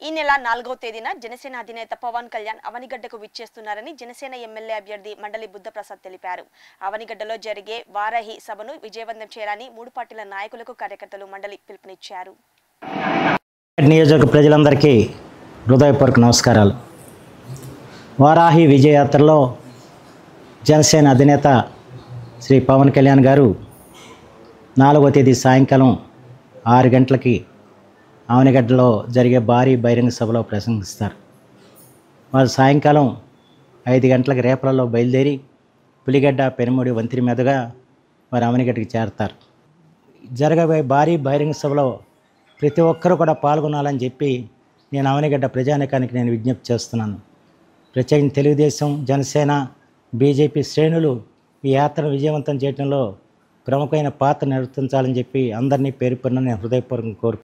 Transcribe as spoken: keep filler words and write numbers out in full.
ఈ నెల నాలుగవ తేదీన జనసేన అధినేత పవన్ కళ్యాణ్ అవనిగడ్డకు విచ్చేస్తున్నారని జనసేన ఎమ్మెల్యే అభ్యర్థి మండలి బుద్ధప్రసాద్ తెలిపారు. అవనిగడ్డలో జరిగే వారాహి సభను విజయవంతం చేయాలని మూడు పార్టీల నాయకులకు కార్యకర్తలు మండలి పిలుపునిచ్చారు. నియోజక ప్రజలందరికీ హృదయపూర్వక నమస్కారాలు. వారాహి విజయయాత్రలో జనసేన అధినేత శ్రీ పవన్ కళ్యాణ్ గారు నాలుగవ తేదీ సాయంకాలం ఆరు గంటలకి అవనిగడ్డలో జరిగే భారీ బహిరంగ సభలో ప్రసంగిస్తారు. వారు సాయంకాలం ఐదు గంటలకు రేపలలో బయలుదేరి పులిగడ్డ పెనుముడి వంతిరి మీదుగా వారు అవనిగడ్డకి చేరతారు. జరగబోయే భారీ బహిరంగ సభలో ప్రతి ఒక్కరూ కూడా పాల్గొనాలని చెప్పి నేను అవనిగడ్డ ప్రజానీకానికి నేను విజ్ఞప్తి చేస్తున్నాను. ప్రత్యేకించి తెలుగుదేశం, జనసేన, బీజేపీ శ్రేణులు ఈ యాత్రను విజయవంతం చేయడంలో ప్రముఖమైన పాత్ర నిర్వర్తించాలని చెప్పి అందరినీ పేరు పేరున నేను హృదయపూర్వకంగా కోరుకుంటున్నాను.